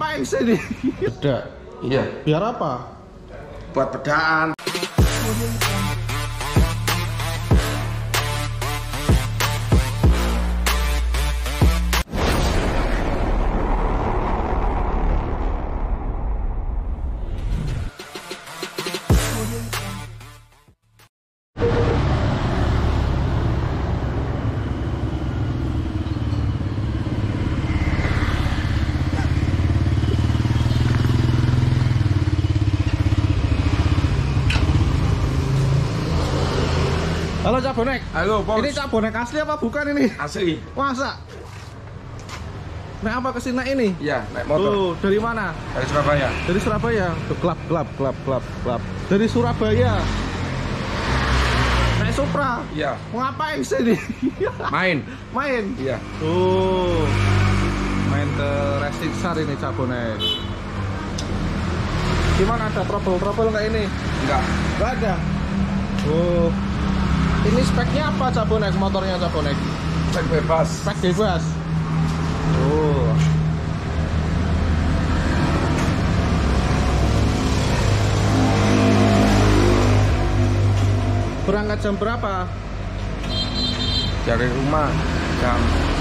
ngapain sih ini? Bedak. Iya. Biar apa? Buat bedaan. Halo Cak Bonek. Halo, Bos. Ini Cak Bonek asli apa bukan ini? Asli. Masa? Naik apa kesini ini? Iya, naik motor. Tuh, dari mana? Dari Surabaya. Dari Surabaya. Tuh, klap. Dari Surabaya. Naik Supra. Iya. Mau ngapain sih ini? Main. Main. Iya. Tuh. Main ke Racing Star ini Cak Bonek. Gimana, ada trouble nggak ini? Enggak. Nggak ada. Oh. Ini speknya apa Cak Bonek, motornya Cak Bonek? Spek bebas. Spek bebas. Oh. Berangkat jam berapa? Dari rumah jam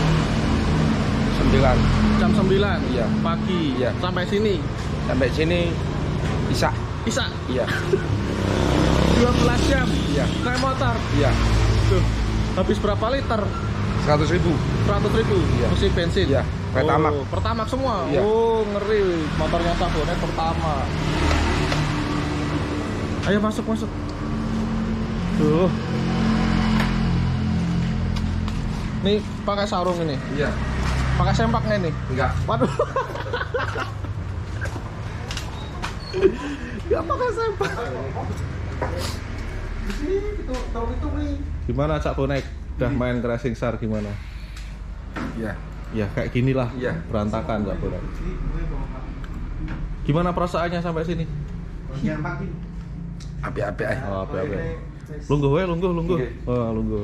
9. Jam 9 Iya. pagi. Iya. Sampai sini. Sampai sini bisa. Bisa. Iya. 12 jam. Iya. Naik motor. Iya. Tuh. Habis berapa liter? 100.000. 100.000. Iya. Mesti bensin. Iya. Pertamax. Oh, Pertamax semua. Iya. Oh, ngeri. Motornya Cak Bonek pertama. Ayo masuk. Tuh. Nih pakai sarung ini. Iya. Pakai sempaknya nih. Enggak. Waduh. Gak pakai sempak. Gimana Cak Bonek? Udah main ke Racing Star gimana? Iya. Ya kayak ginilah. Iya. Berantakan Cak Bonek. Gimana perasaannya sampai sini? Api-api aja. Oh, apa. Lungguh. Oke. Oh, lungguh.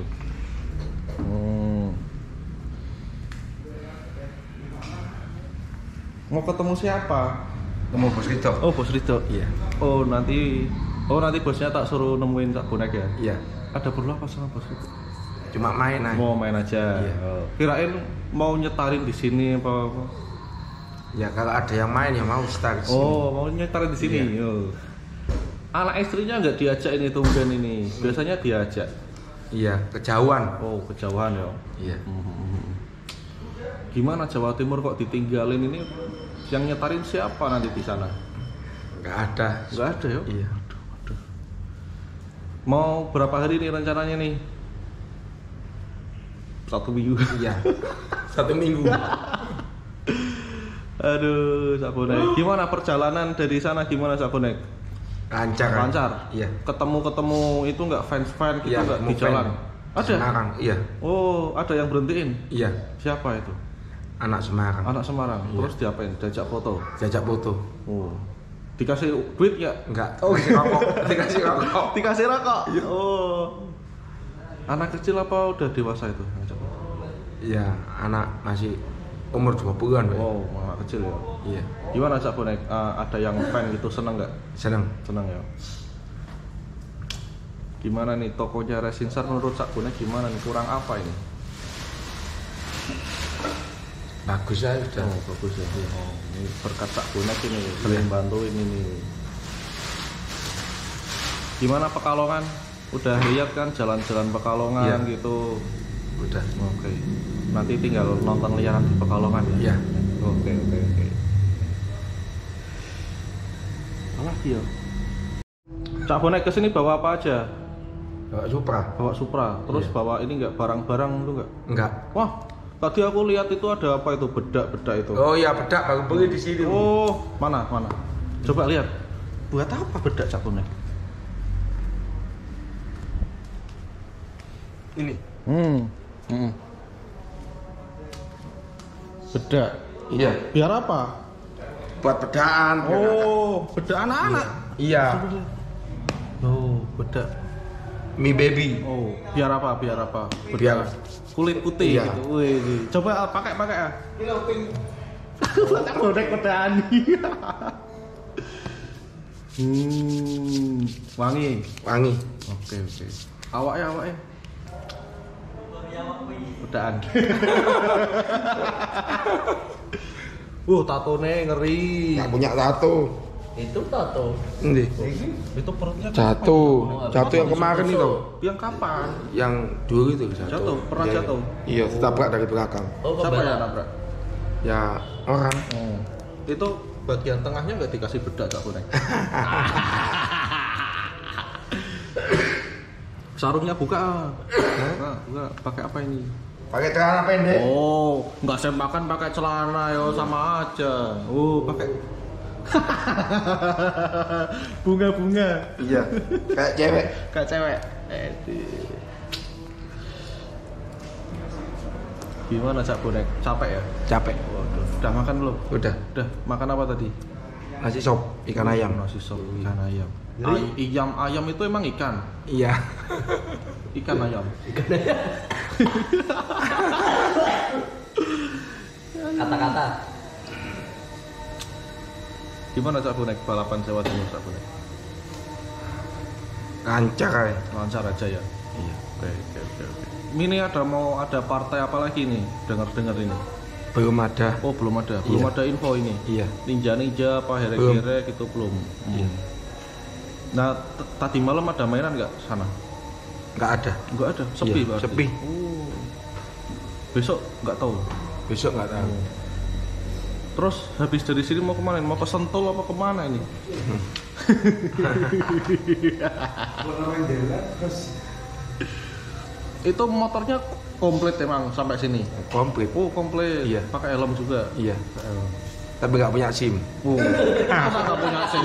Mau ketemu siapa? Ketemu Bos Rito. Oh, Bos Rito. Iya. Oh, nanti bosnya tak suruh nemuin Cak Bonek ya? Iya. Ada perlu apa sama Bos Rito? Cuma main aja. Mau main aja. Iya. Oh. Kirain mau nyetarin di sini apa? Ya kalau ada yang main ya mau start di sini. Oh, mau nyetarin di sini. Iya. Oh. Anak istrinya nggak diajak ini tumben ini. Biasanya diajak. Iya, kejauhan. Oh, kejauhan ya. Iya. Gimana Jawa Timur kok ditinggalin ini? Yang nyetarin siapa nanti di sana? Nggak ada. Nggak ada ya? Iya. Aduh. Mau berapa hari nih rencananya nih? 1 minggu. Iya. 1 minggu. Aduh, Cak Bonek. Gimana perjalanan dari sana? Gimana Cak Bonek? Lancar. Kan? Lancar. Iya. Ketemu itu nggak fans gitu Iya, nggak di mau jalan? fan. Ada. Semarang. Iya. Oh, ada yang berhentiin. Iya. Siapa itu? Anak Semarang. Anak Semarang. Iya. Terus diapain? Diajak foto. Jajak foto. Oh. Dikasih duit ya? Enggak. Oh, dikasih rokok. Dikasih rokok. Dikasih rokok. Iya. Oh. Anak kecil apa udah dewasa itu? Iya, anak masih umur 2 bulan. Pak. Oh, anak kecil ya. Iya. Gimana Cak Bonek? Ada yang fan gitu, seneng nggak? Seneng. Seneng ya. Gimana nih tokonya Racing Star menurut Cak Bonek gimana nih? Kurang apa ini? Bagus aja udah. Oh, bagus ya. Oh, ini berkat Cak Bonek ini sering bantuin ini. Gimana Pekalongan? Udah lihat kan jalan-jalan Pekalongan Iya. gitu. Udah. Oke. Nanti tinggal nonton liaran di Pekalongan ya. Iya. Oke. Apalagi ya? Cak Bonek kesini bawa apa aja? Bawa Supra. Bawa Supra. Terus Iya. bawa ini enggak barang-barang itu enggak? Enggak. Wah, tadi aku lihat itu ada apa itu bedak-bedak itu. Oh iya, bedak baru beli di sini. Oh, mana? Coba lihat. Buat apa bedak Cak Bonek? Ini. Bedak. Iya. Biar apa? Buat bedaan. Oh, bedak anak-anak. Iya. Oh, bedak. Mi baby. Oh, biar apa? Bedak. Biar Kulit putih Iya. gitu. Wih. Coba pakai ya. Cak bonek pedani. Wangi. Wangi. Oke. Awake. Udahan. Tatone ngeri. Nggak punya tato. Itu tato. Endi? Itu perutnya Jatuh yang kemarin itu. Yang kapan? Yang dulu itu Jatuh, pernah Iya, jatuh. Iya, ditabrak dari belakang. Oh, Siapa kebelah. yang nabrak? Ya orang. Itu bagian tengahnya nggak dikasih bedak Cak Bonek. Sarungnya buka. Buka. Pakai apa ini? Pakai celana pendek. Oh, nggak sembakan pakai celana yo sama aja. Pakai bunga-bunga. Iya. Kayak cewek. Kayak cewek. Gimana Cak Bonek? Capek ya? Capek. Waduh, udah makan belum? Udah. Udah, makan apa tadi? Nasi sop ikan ayam. Nasi sop ikan ayam. Ayam itu emang ikan. Iya. Ikan ayam. Kata-kata. Gimana Cak Bonek balapan Jawa Timur Cak Bonek? Lancar ya. Lancar aja ya. Iya. Oke. Ini mau ada partai apa lagi nih? Dengar ini. Belum ada. Oh, belum ada. Belum Iya. ada info ini. Iya. Ninja apa here gitu belum. Iya. Nah, tadi malam ada mainan nggak sana? Nggak ada. Nggak ada. Sepi Iya, berarti. sepi. Oh. Besok nggak tahu. Besok nggak tahu. Terus habis dari sini mau kemana? Mau ke Sentul apa kemana ini? Itu motornya komplit emang sampai sini. Komplit. Oh komplit. Iya. Pakai helm juga. Iya. Pakai helm. Tapi nggak punya SIM. Masa nggak punya SIM?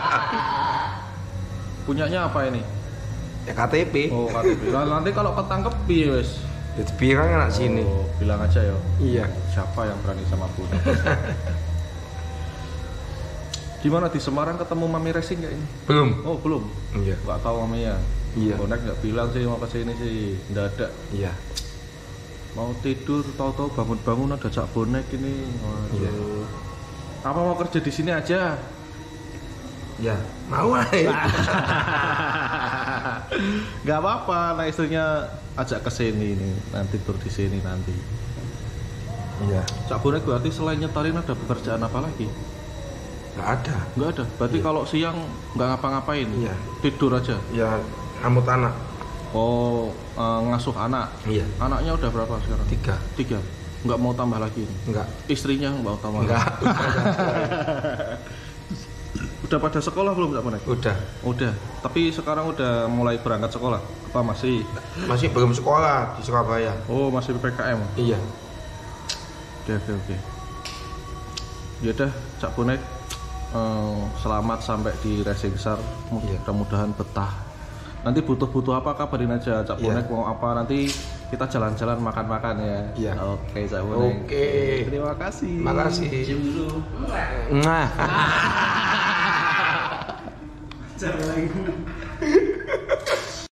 Punyanya apa ini? Ya KTP. Oh KTP. Nah, nanti kalau ketangkep piye wes? Ya bilang anak sini. Oh, bilang aja ya. Iya. Siapa yang berani sama aku? Gimana di Semarang ketemu Mami Racing nggak ini? Belum. Oh belum. Iya. Nggak tahu Maminya. Iya. Bonek nggak bilang sih mau kesini sih. Mendadak. Iya. Mau tidur, tahu-tahu bangun-bangun ada Cak Bonek ini. Waduh. Iya. Apa mau kerja di sini aja? Ya. Mau aja. Nggak apa-apa, nah istrinya ajak ke sini nih, nanti tidur di sini nanti. Iya. Cak Bonek berarti selain nyetarin ada pekerjaan apa lagi? Nggak ada. Nggak ada. Berarti Iya. kalau siang nggak ngapa-ngapain? Iya. Tidur aja. Ya rambut anak. Oh, ngasuh anak. Iya. Anaknya udah berapa sekarang? 3. 3. Nggak mau tambah lagi ini? Enggak. Istrinya nggak mau tambah Enggak. lagi? Udah pada sekolah belum Cak Bonek? Udah. Udah. Tapi sekarang udah mulai berangkat sekolah? Apa masih? Masih belum sekolah di Surabaya. Oh, masih PPKM? Iya. Oke. Yaudah, Cak Bonek, selamat sampai di Racing Star. Iya. Mudah-mudahan betah. Nanti butuh apa kabarin aja Cak Iya. Bonek mau apa, nanti kita jalan-jalan makan-makan ya. Iya. Oke Cak Bonek. Oke. Terima kasih. Makasih. Cium dulu. Nah. Jangan lagi.